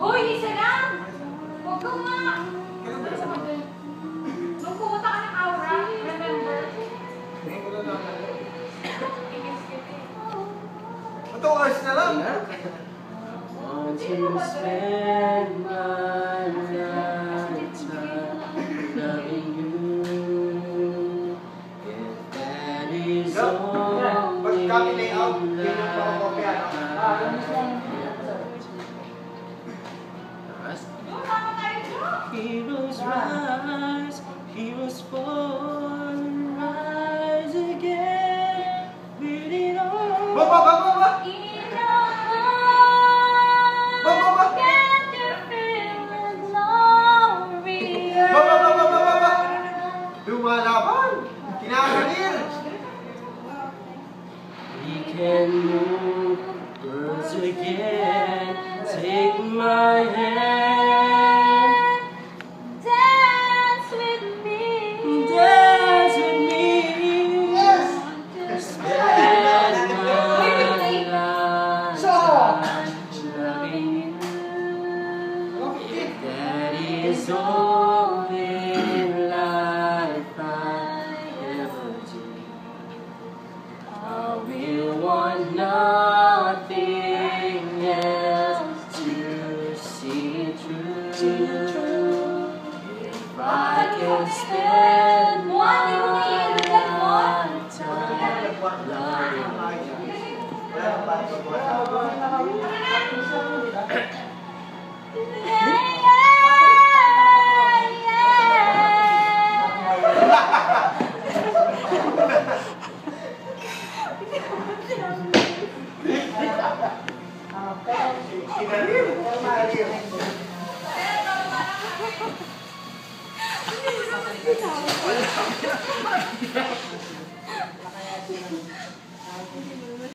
Hoy, isa lang! Huwag ka nga! Nung pumunta ka ng Aura, remember? Ngayon ko na lang. Ito, oras na lang. Want to spend my lifetime loving you. If that is all Pag-copy layout, yun yung pakakopya. Heroes rise, heroes fall, rise again, beating on. Ba! Lumalaban! Kinakalir! We can move birds again. Take my hand, Dance with me. dance with me. Yes! Spend my So! lifetime loving you. If that is all in life I ever do, I will want nothing else to see it through. If I can spend my lifetime loving Kinalir!